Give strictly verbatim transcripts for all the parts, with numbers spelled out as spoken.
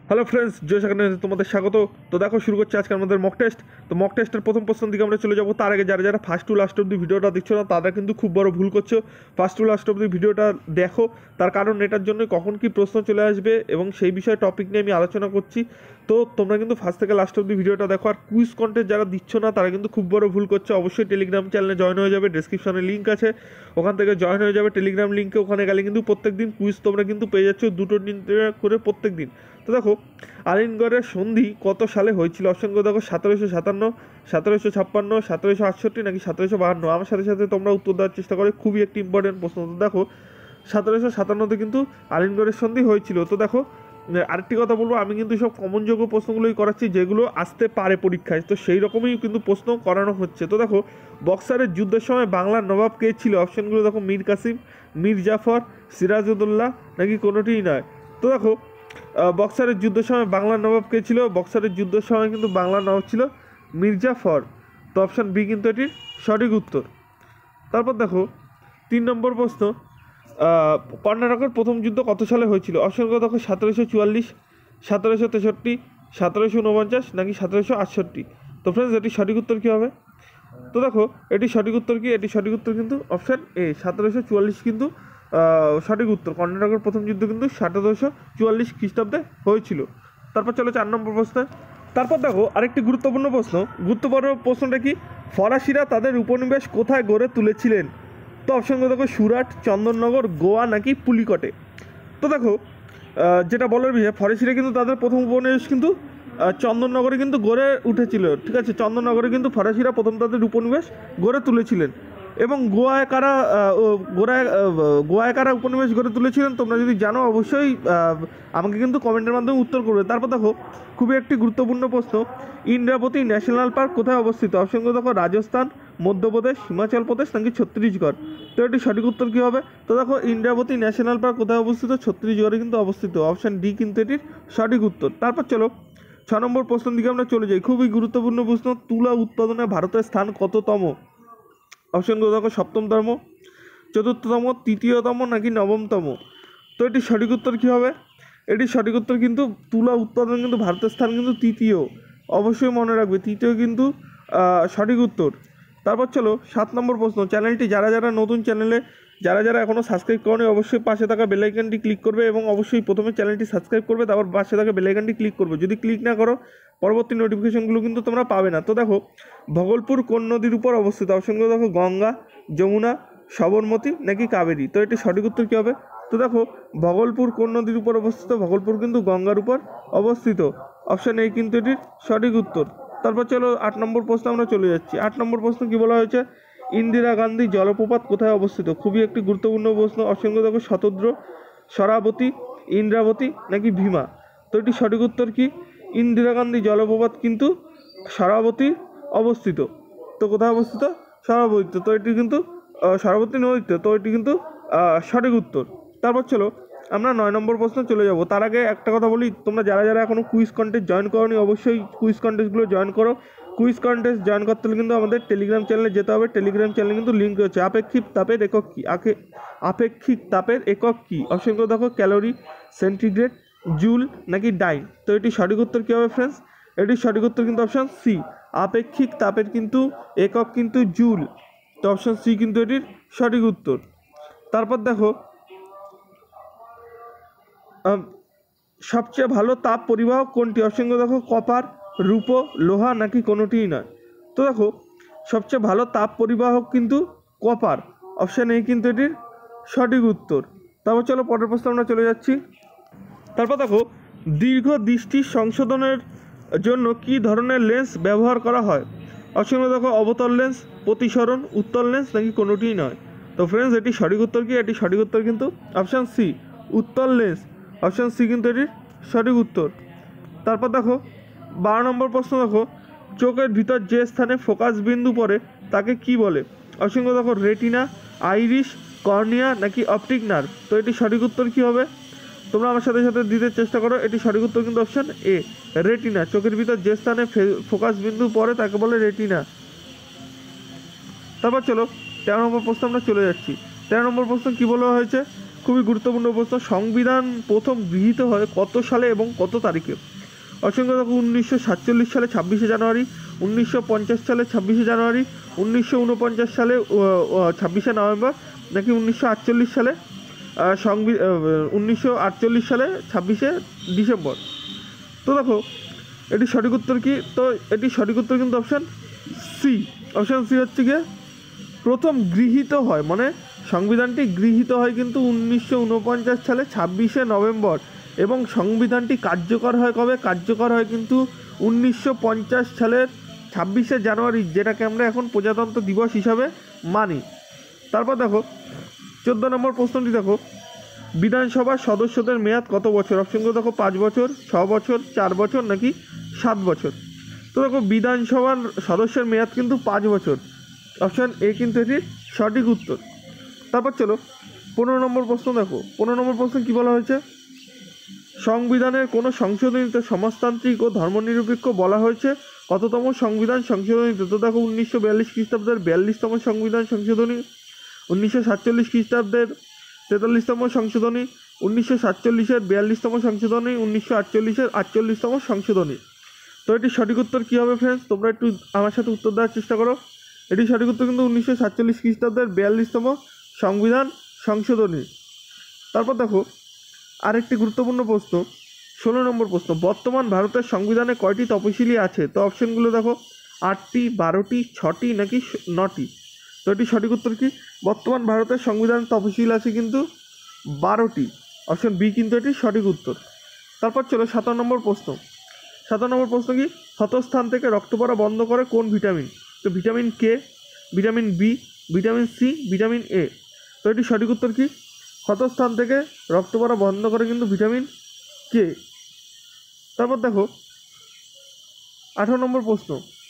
Hello friends, জয় সেখানে তোমাদের স্বাগত। তো দেখো, শুরু করছে আজকে আমাদের মক টেস্ট। তো মক টেস্টের প্রথম প্রশ্ন দিকে আমরা চলে যাবো। তার আগে যারা যারা ফার্স্ট টু লাস্ট অব্দি ভিডিওটা দেখছো না, তারা কিন্তু খুব বড় ভুল করছো। ফার্স্ট টু লাস্ট অব্দি ভিডিওটা দেখো, তার কারণ এটার জন্য কখন কি প্রশ্ন চলে আসবে এবং সেই বিষয়ে টপিক নিয়ে আমি আলোচনা করছি। তো তোমরা কিন্তু ফার্স্ট থেকে লাস্ট অব্দি ভিডিওটা দেখো। আর কুইজ কন্টেস্ট যারা দিচ্ছ না, তারা কিন্তু খুব বড় ভুল করছে। অবশ্যই টেলিগ্রাম চ্যানেলে জয়েন হয়ে যাবে, ডেসক্রিপশনে লিঙ্ক আছে, ওখান থেকে জয়েন হয়ে যাবে টেলিগ্রাম লিঙ্কে। ওখানে গেলে কিন্তু প্রত্যেক দিন কুইজ তোমরা কিন্তু পেয়ে যাচ্ছ, দুটো দিন করে প্রত্যেক দিন। তো দেখো, আলিনগড়ের সন্ধি কত সালে হয়েছিল? অপশনগুলো দেখো, সতেরোশো সাতান্ন, সতেরোশো ছাপ্পান্ন, সতেরোশো আটষট্টি নাকি সতেরোশো বাহান্ন। আমার সাথে সাথে তোমরা উত্তর দেওয়ার চেষ্টা করো, খুবই একটি ইম্পর্টেন্ট প্রশ্ন। তো দেখো, সতেরোশো সাতান্নতে কিন্তু আলিনগড়ের সন্ধি হয়েছিল। তো দেখো, আরেকটি কথা বলবো, আমি কিন্তু সব কমনযোগ্য প্রশ্নগুলোই করাচ্ছি যেগুলো আসতে পারে পরীক্ষায়, তো সেই রকমই কিন্তু প্রশ্ন করানো হচ্ছে। তো দেখো, বক্সারের যুদ্ধের সময় বাংলার নবাব কে ছিল? অপশনগুলো দেখো, মীর কাসিম, মীর জাফর, সিরাজউদ্দৌলা নাকি কোনোটিই নয়। তো দেখো, বক্সারের যুদ্ধের সময় বাংলার নবাব কে ছিল? বক্সারের যুদ্ধের সময় কিন্তু বাংলার নবাব ছিল মীর জাফর। তো অপশান বি কিন্তু এটির সঠিক উত্তর। তারপর দেখো, তিন নম্বর প্রশ্ন, কর্ণাটকের প্রথম যুদ্ধ কত সালে হয়েছিল? অপশনগুলো দেখো, সতেরোশো চুয়াল্লিশ, সতেরোশো তেষট্টি, সতেরোশো উনপঞ্চাশ নাকি সতেরোশো আটষট্টি। তো ফ্রেন্ডস, এটি সঠিক উত্তর কী হবে? তো দেখো, এটি সঠিক উত্তর কি? এটি সঠিক উত্তর কিন্তু অপশান এ, সতেরোশো চুয়াল্লিশ কিন্তু সঠিক উত্তর। কর্ণাটকের প্রথম যুদ্ধ কিন্তু সতেরোশো চুয়াল্লিশ খ্রিস্টাব্দে হয়েছিল। তারপর চলো চার নম্বর প্রশ্ন। তারপর দেখো, আরেকটি গুরুত্বপূর্ণ প্রশ্ন। গুরুত্বপূর্ণ প্রশ্নটা কি? ফরাসিরা তাদের উপনিবেশ কোথায় গড়ে তুলেছিলেন? তো অপশনগুলো দেখো, সুরাট, চন্দননগর, গোয়া নাকি পুলিকটে। তো দেখো, যেটা বলার বিষয়, ফরাসিরা কিন্তু তাদের প্রথম উপনিবেশ কিন্তু চন্দননগরে কিন্তু গড়ে উঠেছিল। ঠিক আছে, চন্দননগরে কিন্তু ফরাসিরা প্রথম তাদের উপনিবেশ গড়ে তুলেছিলেন। এবং গোয়ায় কারা গোড়ায় গোয়ায় কারা উপনিবেশ গড়ে তুলেছিলেন, তোমরা যদি জানো অবশ্যই আমাকে কিন্তু কমেন্টের মাধ্যমে উত্তর করবে। তারপর দেখো, খুবই একটি গুরুত্বপূর্ণ প্রশ্ন, ইন্দ্রাবতী ন্যাশনাল পার্ক কোথায় অবস্থিত? অপশনগুলো দেখো, রাজস্থান, মধ্যপ্রদেশ, হিমাচল প্রদেশ নাকি ছত্তিশগড়। তো এটি সঠিক উত্তর কী হবে? তো দেখো, ইন্দ্রাবতী ন্যাশনাল পার্ক কোথায় অবস্থিত? ছত্তিশগড়ে কিন্তু অবস্থিত। অপশান ডি কিন্তু এটির সঠিক উত্তর। তারপর চলো ছ নম্বর প্রশ্নের দিকে আমরা চলে যাই। খুবই গুরুত্বপূর্ণ প্রশ্ন, তুলা উৎপাদনে ভারতের স্থান কততম? অপশনগুলো দেখো, সপ্তমতম, চতুর্থতম, তৃতীয়তম নাকি নবমতম। তো এটি সঠিক উত্তর কী হবে? এটি সঠিক উত্তর কিন্তু, তুলা উৎপাদন কিন্তু ভারতের স্থান কিন্তু তৃতীয়। অবশ্যই মনে রাখবে, তৃতীয় কিন্তু সঠিক উত্তর। তারপর চলো সাত নম্বর প্রশ্ন। চ্যানেলটি যারা যারা নতুন, চ্যানেলে যারা যারা এখনও সাবস্ক্রাইব করেনি, অবশ্যই পাশে থাকা বেল আইকনটি ক্লিক করবে এবং অবশ্যই প্রথমে চ্যানেলটি সাবস্ক্রাইব করবে, তারপর পাশে থাকা বেল আইকনটি ক্লিক করবে। যদি ক্লিক না করো, পরবর্তী নোটিফিকেশনগুলো কিন্তু তোমরা পাবে না। তো দেখো, ভগলপুর কোন নদীর উপর অবস্থিত? অপশনগুলো দেখো, গঙ্গা, যমুনা, সবরমতী নাকি কাবেরী। তো এটি সঠিক উত্তর কী হবে? তো দেখো, ভগলপুর কোন নদীর উপর অবস্থিত? ভগলপুর কিন্তু গঙ্গার উপর অবস্থিত। অপশান এই কিন্তু এটির সঠিক উত্তর। তারপর চলো আট নম্বর প্রশ্ন আমরা চলে যাচ্ছি। আট নম্বর প্রশ্ন কী বলা হয়েছে? ইন্দিরা গান্ধী জলপ্রপাত কোথায় অবস্থিত? খুবই একটি গুরুত্বপূর্ণ প্রশ্ন। অপশনগুলো দেখো, শতদ্র, শরাবতী, ইন্দ্রাবতী নাকি ভীমা। তো এটি সঠিক উত্তর কি? ইন্দিরা গান্ধী জলপ্রপাত কিন্তু শরাবতী অবস্থিত। তো কোথায় অবস্থিত? শরাবতীতে। তো এটি কিন্তু শরাবতী নদীতে। তো এটি কিন্তু সঠিক উত্তর। তারপর চলো আমরা নয় নম্বর প্রশ্ন চলে যাব। তার আগে একটা কথা বলি, তোমরা যারা যারা এখনও কুইজ কন্টেস্ট জয়েন করোনি, অবশ্যই কুইজ কন্টেস্টগুলো জয়েন করো। কুইজ কন্টেস্ট জয়েন করতে হলে কিন্তু আমাদের টেলিগ্রাম চ্যানেলে যেতে হবে। টেলিগ্রাম চ্যানেলে কিন্তু লিঙ্ক রয়েছে। আপেক্ষিক তাপের একক কী? আকে আপেক্ষিক তাপের একক কী? অপশনগুলো দেখো, ক্যালোরি, সেন্টিগ্রেড, জুল নাকি ডাইন। তো এটি সঠিক উত্তর কী হবে ফ্রেন্ডস? এটির সঠিক উত্তর কিন্তু অপশান সি, আপেক্ষিক তাপের কিন্তু একক কিন্তু জুল। তো অপশান সি কিন্তু এটির সঠিক উত্তর। তারপর দেখো, সবচেয়ে ভালো তাপ পরিবাহক কোনটি? অপশনগুলো দেখো, কপার, রূপো, লোহা নাকি কোনোটিই নয়। তো দেখো, সবচেয়ে ভালো তাপ পরিবাহক কিন্তু কপার। অপশান এ কিন্তু এটির সঠিক উত্তর। তারপর চলো পরের প্রশ্ন আমরা চলে যাচ্ছি। তারপর দেখো, দীর্ঘ দৃষ্টি সংশোধনের জন্য কি ধরনের লেন্স ব্যবহার করা হয়? অপশনগুলো দেখো, অবতল লেন্স, প্রতিসরণ, উত্তল লেন্স নাকি কোনোটিই নয়। তো ফ্রেন্ডস, এটি সঠিক উত্তর কি? এটি সঠিক উত্তর কিন্তু অপশান সি, উত্তল লেন্স। অপশান সি কিন্তু এটির সঠিক উত্তর। তারপর দেখো বারো নম্বর প্রশ্ন। দেখো, চোখের ভিতর যে স্থানে ফোকাস বিন্দু পড়ে তাকে কি বলে? অপশনগুলো দেখো, রেটিনা, আইরিশ, কর্নিয়া নাকি অপটিক নার্ভ। তো এটি সঠিক উত্তর কী হবে? তোমরা আমার সাথে সাথে দিতে চেষ্টা করো। এটি সঠিক উত্তর কিন্তু অপশান এ, রেটিনা। চোখের ভিতর যে স্থানে ফোকাস বিন্দু পড়ে তাকে বলে রেটিনা। তারপর চলো তেরো নম্বর প্রশ্ন আমরা চলে যাচ্ছি। তেরো নম্বর প্রশ্ন কী বলা হয়েছে? খুবই গুরুত্বপূর্ণ প্রশ্ন, সংবিধান প্রথম গৃহীত হয় কত সালে এবং কত তারিখে? অসংখ্য দেখো উনিশশো সাতচল্লিশ সালে ছাব্বিশে জানুয়ারি, উনিশশো পঞ্চাশ সালে ছাব্বিশে জানুয়ারি, উনিশশো উনপঞ্চাশ সালে ছাব্বিশে নভেম্বর, নাকি উনিশশো আটচল্লিশ সালে সংবি উনিশশো আটচল্লিশ সালে ছাব্বিশে ডিসেম্বর? তো দেখো এটি সঠিক উত্তর কি? তো এটি সঠিক উত্তর কিন্তু অপশান সি। অপশান সি হচ্ছে গিয়ে প্রথম গৃহীত হয়, মানে সংবিধানটি গৃহীত হয় কিন্তু উনিশশো উনপঞ্চাশ সালে ছাব্বিশে নভেম্বর, এবং সংবিধানটি কার্যকর হয় কবে? কার্যকর হয় কিন্তু উনিশশো পঞ্চাশ সালের ছাব্বিশে জানুয়ারি, যেটাকে আমরা এখন প্রজাতন্ত্র দিবস হিসাবে মানি। তারপর দেখো চোদ্দো নম্বর প্রশ্নটি দেখো, বিধানসভার সদস্যদের মেয়াদ কত বছর? অপশনগুলো দেখো পাঁচ বছর, ছ বছর, চার বছর, নাকি সাত বছর? তো দেখো বিধানসভার সদস্যের মেয়াদ কিন্তু পাঁচ বছর, অপশান এ কিন্তু এটির সঠিক উত্তর। তারপর চলো পনেরো নম্বর প্রশ্ন দেখো, পনেরো নম্বর প্রশ্ন কী বলা হয়েছে? সংবিধানের কোনো সংশোধনীতে সমাজতান্ত্রিক ও ধর্মনিরপেক্ষ বলা হয়েছে কততম সংবিধান সংশোধনীতে? তো দেখো উনিশশো বিয়াল্লিশ খ্রিস্টাব্দের বিয়াল্লিশতম সংবিধান সংশোধনী, উনিশশো সাতচল্লিশ খ্রিস্টাব্দের তেতাল্লিশতম সংশোধনী, উনিশশো সাতচল্লিশের বিয়াল্লিশতম সংশোধনী, উনিশশো আটচল্লিশের আটচল্লিশতম সংশোধনী। তো এটি সঠিক উত্তর কী হবে ফ্রেন্ডস? তোমরা একটু আমার সাথে উত্তর দেওয়ার চেষ্টা করো। এটি সঠিক উত্তর কিন্তু উনিশশো সাতচল্লিশ খ্রিস্টাব্দের বিয়াল্লিশতম সংবিধান সংশোধনী। তারপর দেখো আরেকটি গুরুত্বপূর্ণ প্রশ্ন, ষোলো নম্বর প্রশ্ন, বর্তমান ভারতের সংবিধানে কয়টি তপশিলি আছে? তো অপশনগুলো দেখো আটটি, বারোটি, ছটি, নাকি নটি? তো এটি সঠিক উত্তর কি? বর্তমান ভারতের সংবিধানে তপশিল আছে কিন্তু বারোটি, অপশন বি কিন্তু এটি সঠিক উত্তর। তারপর চলো সাতান্ন নম্বর প্রশ্ন, সাতান্ন নম্বর প্রশ্ন কি? ক্ষতস্থান থেকে রক্ত পড়া বন্ধ করে কোন ভিটামিন? তো vitamin K, vitamin B, vitamin C, vitamin A? তো এটি সঠিক উত্তর কি? ক্ষতস্থান থেকে রক্ত পড়া বন্ধ করে কিন্তু ভিটামিন কে। তারপর দেখো আঠারো নম্বর প্রশ্ন,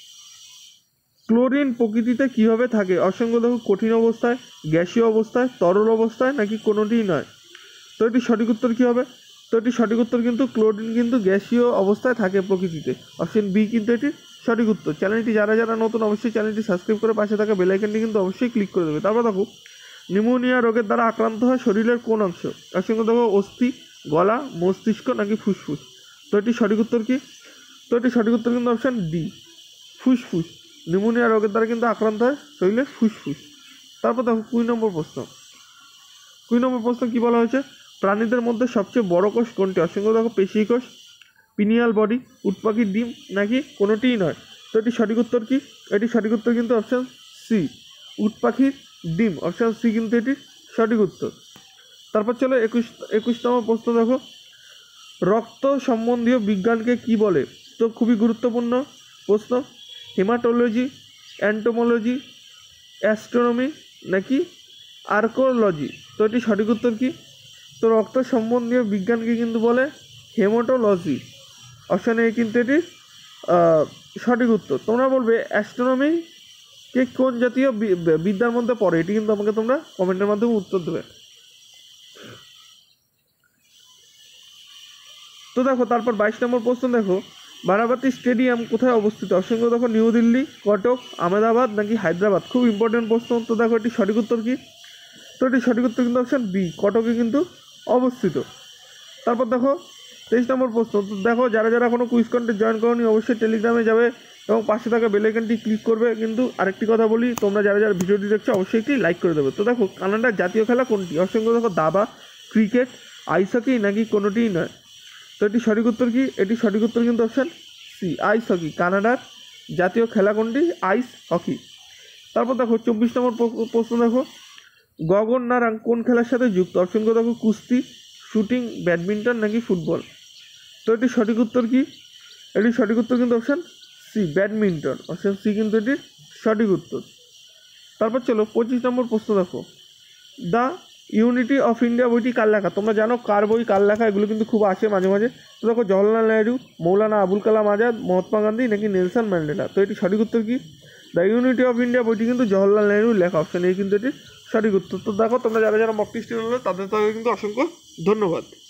ক্লোরিন প্রকৃতিতে কীভাবে থাকে? অসংখ্য দেখো কঠিন অবস্থায়, গ্যাসীয় অবস্থায়, তরল অবস্থায়, নাকি কোনোটিই নয়? তো এটি সঠিক উত্তর কী হবে? তো এটি সঠিক উত্তর কিন্তু ক্লোরিন কিন্তু গ্যাসীয় অবস্থায় থাকে প্রকৃতিতে, অপশন বি কিন্তু এটি সঠিক উত্তর। চ্যানেলটি যারা যারা নতুন অবশ্যই চ্যানেলটি সাবস্ক্রাইব করে পাশে থাকা বেল আইকনটি কিন্তু অবশ্যই ক্লিক করে দেবে। তারপর দেখো নিউমোনিয়া রোগের দ্বারা আক্রান্ত হয় শরীরের কোন অংশ? অসংখ্য দেখো অস্থি, গলা, মস্তিষ্ক, নাকি ফুসফুস? তো এটি সঠিক উত্তর কি? তো এটি সঠিক উত্তর কিন্তু অপশান ডি, ফুসফুস। নিউমোনিয়া রোগের দ্বারা কিন্তু আক্রান্ত হয় শরীরের ফুসফুস। তারপর দেখো কুড়ি নম্বর প্রশ্ন, কুড়ি নম্বর প্রশ্ন কী বলা হয়েছে? প্রাণীদের মধ্যে সবচেয়ে বড় কোষ কোনটি? অসংখ্য দেখো পেশি কোষ, পিনিয়াল বডি, উটপাখির ডিম, নাকি কোনোটিই নয়? তো এটি সঠিক উত্তর কি? এটি সঠিক উত্তর কিন্তু অপশান সি, উটপাখির ডিম, অপশান সি কিন্তু এটি সঠিক উত্তর। তারপর চলো একুশ একুশতম প্রশ্ন দেখো, রক্ত সম্বন্ধীয় বিজ্ঞানকে কি বলে? তো খুবই গুরুত্বপূর্ণ প্রশ্ন, হেমাটোলজি, অ্যান্টোমোলজি, অ্যাস্ট্রোনমি, নাকি আর্কোলজি? তো এটি সঠিক উত্তর কি? তো রক্ত সম্বন্ধীয় বিজ্ঞানকে কিন্তু বলে হেমাটোলজি, অপশান এ কিন্তু এটি সঠিক উত্তর। তোমরা বলবে অ্যাস্ট্রোনমি কে কোন জাতীয় বিদ্যার মধ্যে পড়ে? এটি কিন্তু আমাকে তোমরা কমেন্টের মাধ্যমে উত্তর দেবে। তো দেখো তারপর বাইশ নম্বর প্রশ্ন দেখো, বারাবাতী স্টেডিয়াম কোথায় অবস্থিত? অসংখ্য দেখো নিউ দিল্লি, কটক, আহমেদাবাদ, নাকি হায়দ্রাবাদ? খুব ইম্পর্টেন্ট প্রশ্ন। তো দেখো এটি সঠিক উত্তর কি? তো এটি সঠিক উত্তর কিন্তু অপশান বি, কটকে কিন্তু অবস্থিত। তারপর দেখো তেইশ নম্বর প্রশ্ন, তো দেখো যারা যারা কোনো কুইজ কন্টেস্ট জয়েন করোনি অবশ্যই টেলিগ্রামে যাবে এবং পাশে থাকা বেল আইকনটি ক্লিক করবে। কিন্তু আরেকটি কথা বলি, তোমরা যারা যারা ভিডিওটি দেখছো অবশ্যই একটি লাইক করে দেবে। তো দেখো কানাডার জাতীয় খেলা কোনটি? অসংখ্য দেখো দাবা, ক্রিকেট, আইস হকি, নাকি কোনোটিই নয়? তো এটি সঠিক উত্তর কি? এটি সঠিক উত্তর কিন্তু অপশান সি, আইস হকি। কানাডার জাতীয় খেলা কোনটি? Ice hockey. তারপর দেখো চব্বিশ নম্বর প্রশ্ন দেখো, গগন নারাং কোন খেলার সাথে যুক্ত? অপশনগুলো দেখো কুস্তি, শুটিং, ব্যাডমিন্টন, নাকি ফুটবল? তো এটি সঠিক উত্তর কি? এটি সঠিক উত্তর কিন্তু option C, badminton, option C কিন্তু এটির সঠিক উত্তর। তারপর চলো পঁচিশ নম্বর প্রশ্ন দেখো, দ্য ইউনিটি অফ ইন্ডিয়া বইটি কার লেখা? তোমরা জানো কার বই কার লেখা, এগুলো কিন্তু খুব আসে মাঝে মাঝে। তো দেখো জওহরলাল নেহরু, মৌলানা আবুল কালাম আজাদ, মহাত্মা গান্ধী, নাকি নেলসন ম্যান্ডেলা? তো এটি সঠিক উত্তর কি? দ্য ইউনিটি অফ ইন্ডিয়া বইটি কিন্তু জওহরলাল নেহরুর লেখা, অপশান এ কিন্তু এটি সঠিক উত্তর। তো দেখো তোমরা যারা যারা মক টেস্ট নিলে তাদের তাদের কিন্তু অসংখ্য ধন্যবাদ।